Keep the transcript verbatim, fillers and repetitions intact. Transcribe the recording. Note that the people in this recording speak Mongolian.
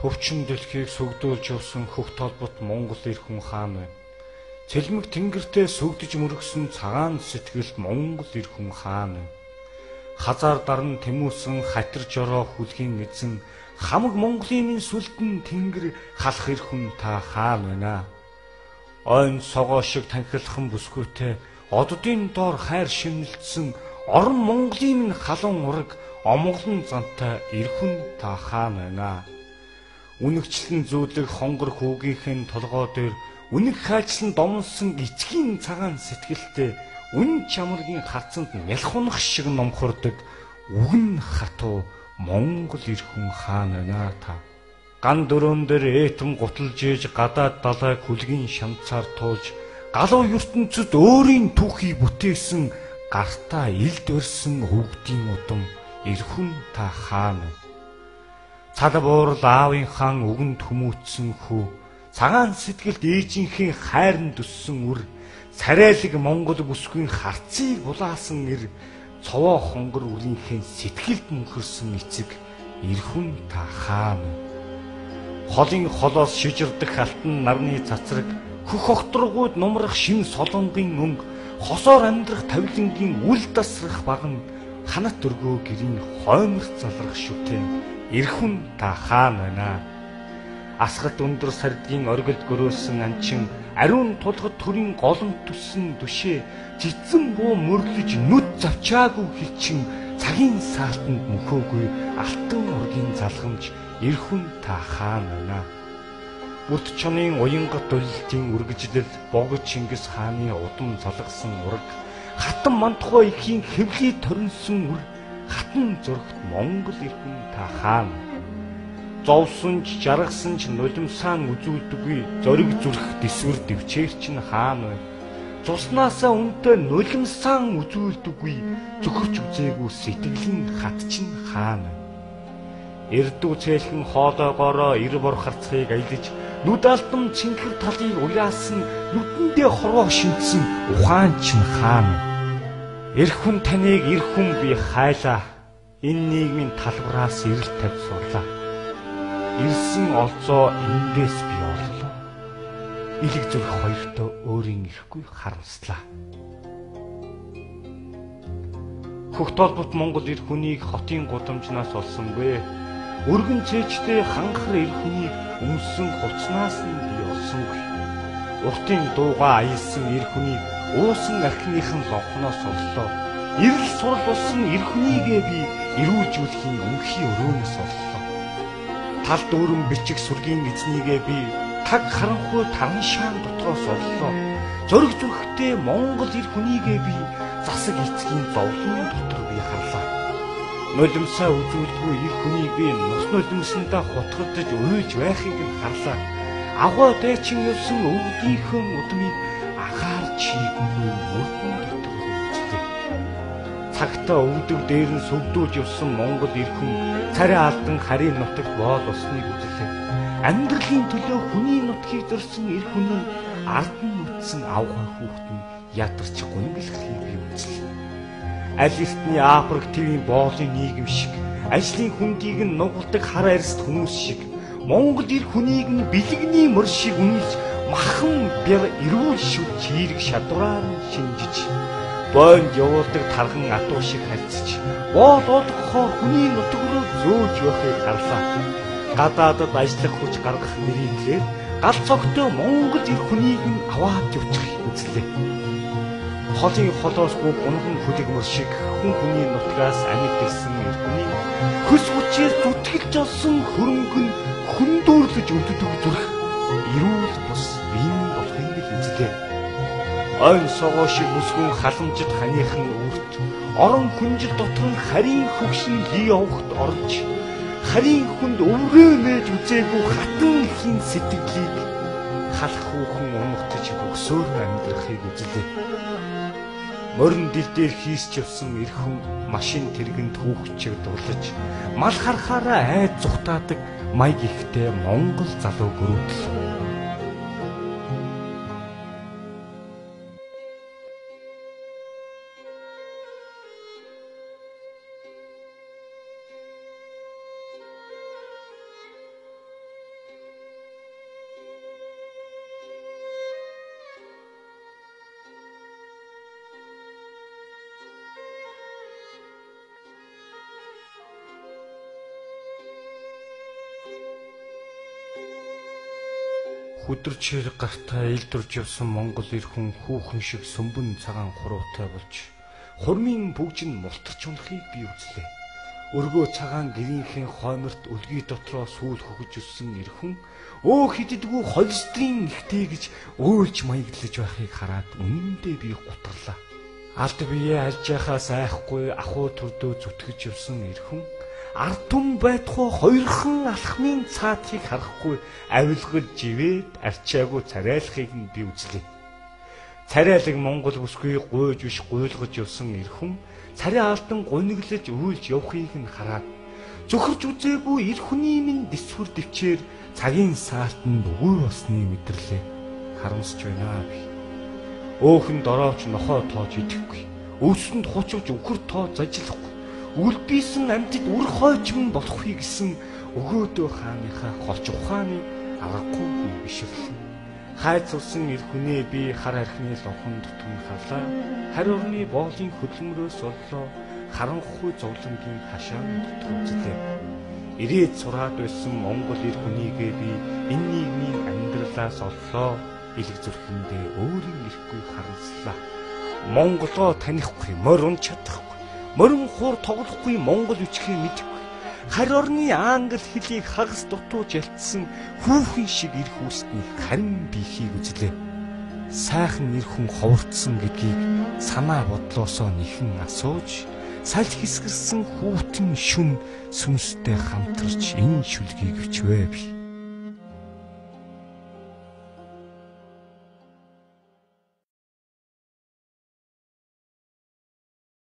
Хөвчин дэлхийг сүгдүүлж явсан хөх толбот Монгол эр хүн хаан байна. Цэлмэг тэнгэртээ сүгдэж мөргсөн цагаан сэтгэл Монгол эр хүн хаан байна. Хазар дарн тэмүүлсэн хатар жороо хүлгийн эзэн хамаг Монголын сүлдэн тэнгэр халах эр хүн та хаан байна. Ойн согоо шиг танхилхан бүсгүйтэй оддын доор хайр шинэлдсэн орон Монголын халуун ураг омглон зантай эр хүн та хаан байна. Үнэгчлэн зүүлэг хонгор хүүгийнхэн толгой дээр үнэг хайчлан домнсон эцгийн цагаан сэтгэлтэй үн чамаргийн хацанд мялхунах шиг номхордог үгэн хатуу Монгол эр хүн хаан байна та. Ган дөрөөн дээр ээтэн гуталж ээж гадаад далай хүлгийн шанцаар туулж галуу ертөнцид өөрийн түүхийг бүтээсэн гартаа илд өрсөн өвгдийн удам эр хүн та хаан. Цалбуур лаавын хаан үгэнд хүмүүцсэн хүү цагаан сэтгэлд ээжийнхээ хайранд өссөн үр царайлаг Монгол бүсгүй харцыг булаасан ир цовоо хонгор үрийнхээ сэтгэлд мөнхөрсөн эцэг эр хүн та хаан. Холын холоос шижирдэх алтан нарны цацраг хөх огторгууд нумрах шин солонгийн өнг хосоор амьдрах тавилангийн үл дасрах баган ханат өргөө гэрийн хоймор залрах шүтэн эр хүн та хаан байна. Асгат өндөр сардгийн оргилд гөрөөсөн анчин ариун тулгад төрийн голомт төссөн дүшээ цэцэн буу мөрлөж нүд завчаагүй хилчин цагийн саалтанд мөхөөгүй алтан ургийн залгамж эр хүн та хаан байна. Бүрт чонын уянгат дулилтын үргэжлэл богд Чингис хааны удам залгасан ураг хатан мантхой ихийн хэвлий торинсон үр хатан зургт Монгол эр хүн та хаан. Зовсон ч жаргасан ч нулимсаан үзүүлдэггүй зориг зүрх дэсвэр дэвчээр чинь хаан бай. Цуснасаа үнтэй нулимсаан үзүүлдэггүй зөвхөрч үзээгүй сэтгэлийн хат чинь хаан. Эрдүү цээлхэн хоолойгоороо эр борхарцгийг аялж нүд алтан цэнхэр талыг уяасан нүдэндээ хорвоо шинтсэн ухаан чинь хаан. Эр хүн таныг эр хүн би хайлаа. Энэ нийгмийн талбараас эрэл тавь сурлаа. Ирсэн олзоо эндээс би орлоо. Илэг зүрх хоёртоо өөрийн ирэхгүй харамслаа. Хөх толбот Монгол эр хүнийг хотын гудамжнаас олсонгүй. Өргөн цээжтэй ханхар эр хүнийг өмсөн хуцнаас нь би олсонгүй. Уртын дууга аялсан эр хүнийг уусан архиныхан лонхноос оллоо. Ирэл сурал болсон эр хүнийгээ би эрүүлжүүлэхийн өнхий өрөөнөөс оллоо. Тал дүүрэн бичих сүргийн эзнийгээ би таг харанхуй таран шаан дотроос оллоо. Зориг зүрхтэй Монгол эр хүнийгээ би засаг эцгийн зовлон дотор би харлаа. Нулимсаа үзүүлдэггүй эр хүнийг би нус нулимсандаа хутгадж уйлж байхыг нь харлаа. Агуу дайчин явсан өвгдийнхөн удмыг агаар чигмүү мөрдөн дотор үзлээ. Цагтаа өвдөг дээр нь сүгдүүлж явсан Монгол эр хүн царай алдан харийн нутагт боол усныг үзлээ. Амьдралын төлөө хүний нутгийг зорьсон эр хүн нь ард нь үтсэн авгай хүүхэд нь ядарч гүнгэлэхийг би үзлээ. Аль эртний Африк твийн боолын нийгэм шиг ажлын хүндийг нь нугалдаг хар арьс хүмүүс шиг Монгол эр хүнийг нь бэлэгний мөр шиг үнэлж махан бэр эрүүл шүд чирэг шадвараар нь шинжиж бойнд явуулдаг тарган атуу шиг харьцаж боол олгохоор хүний нутаг руу зөөж явахыг харлаа. Гадаадад ажиллах хүч гаргах нэрийгээр гал цогтой Монгол эр хүнийг нь аваад явчихыг үзлээ. Холын холоос бүх унган хүлэгмөр шиг хүн хүний нутгаас амьдсан эр хүний хөс хүчээр зүтгэлж олсон хөрөнгө нь хүндөөрлөж өддөг зүрх эрүүл бус бие болохыг л үзлээ. Ойн согоо шиг бүсгүн халамжид ханыхан үрт орон хүнжил дотор нь харийн хөгшин лий овогт орж харийн хүнд өврөө нээж үзээгүй хатан ихийн сэтгэлийг халах хүүхэн унагтаж өгсөөр амьдрахыг үзлээ. Морин дэлдээр хийсч явсан эр хүн машин тэргэнд хүүхчиг дулаж мал харахаараа айд зүхтаадаг маяг ихтэй Монгол залуу гөрөөдөл. Хүдэрчээр гартаа илдвэрж явсан Монгол эр хүн хүүхэн шиг сөмбөн цагаан хуруутай болж хурмын бүгж нь мултарч унахыг би үзлээ. Өргөө цагаан гэрийнхэн хойморт өлгий дотроо сүүл хөгж өссөн эр хүн өө хиддгүү холестерин ихтэй гэж өөлж маяглаж байхыг хараад үнэндээ би гутарлаа. Алд бие альж яхаас айхгүй ахуй төрдөө зүтгэж явсан эр хүн ард түмэн байтугай хоёрхан алхмын цаатыг харахгүй авилгаж живээд арчаагүй царайлахыг нь би үзлээ. Царайлаг Монгол бүсгүй гуйж биш гуйлгаж явсан эр хүн царай алтан гуниглаж үйлж явахыг нь хараад зөвхөрч үзээгүй эр хүний минь дэсвэр дэвчээр цагийн саалтанд үгүй болсны мэдэрлээ. Харамсч байна би. Өөхөн дороовч нохоо тоож идэхгүй. Өвсөнд хуучвч өвхөр тоо зажлахгүй. Үлбийсэн амьтад үр хойчмон болохгүй гэсэн өгөөдөө хааныхаа холч ухааны аргагүй бишрлэн. Хайц усан эр хүнээ би хар архины лонхон дутган харлаа. Харь орны боолын хөдөлмөрөөс оллоо харанхуй зовлонгийн хашаан дотор үзлээ. Ирээд сураад байсан Монгол эр хүнийгээ би энэ нийгмийн амьдралаас оллоо. Илэг зүрхэндээ өөрийн ирэхгүй харанслаа. Монголоо танихгүй, морин чадахгүй. Морин хуур тоглохгүй Монгол үчгээ мэдэхгүй. Харь орны англи хэлийг хагас дутууж ялтсан хүүхэн шиг ирэх үүсний харин бихийг үзлээ. Сайхан нэр хүн ховордсон гэдгийг санаа бодлоосоо нэхэн асууж, салж хэсгэрсэн хүүтэн шүн сүнстэй хамтарч энэ шүлгийг өчвэ би.